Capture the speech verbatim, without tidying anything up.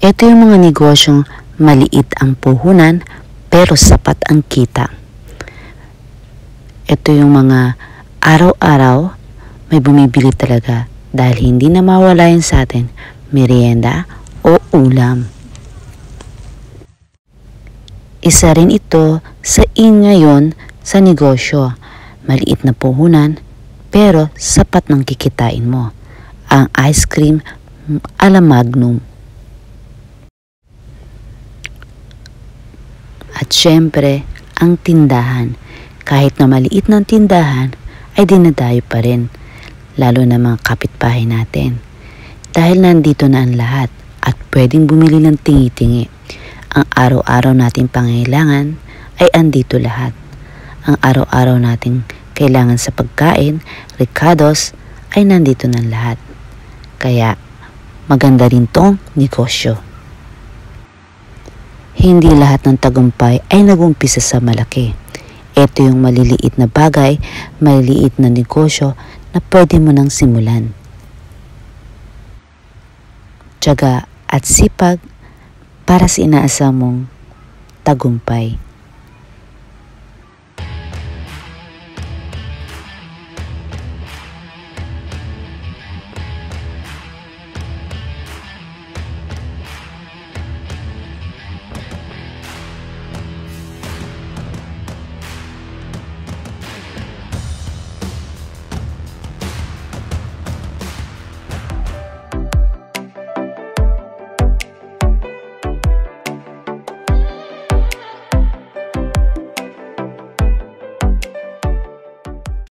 Ito yung mga negosyong maliit ang puhunan pero sapat ang kita. Ito yung mga araw-araw may bumibili talaga dahil hindi na mawala yun sa atin, merienda o ulam. Isa rin ito sa in ngayon sa negosyo. Maliit na puhunan pero sapat ng kikitain mo. Ang ice cream ala Magnum. At syempre, ang tindahan. Kahit na maliit ng tindahan, ay dinadayo pa rin. Lalo na mga kapitbahay natin. Dahil nandito na ang lahat at pwedeng bumili ng tingi-tingi. Ang araw-araw nating pangailangan ay andito lahat. Ang araw-araw nating kailangan sa pagkain, ricados, ay nandito ng lahat. Kaya maganda rin tong negosyo. Hindi lahat ng tagumpay ay nagumpisa sa malaki. Ito yung maliliit na bagay, maliliit na negosyo na pwede mo nang simulan. Tiyaga at sipag para sa inaasa mong tagumpay.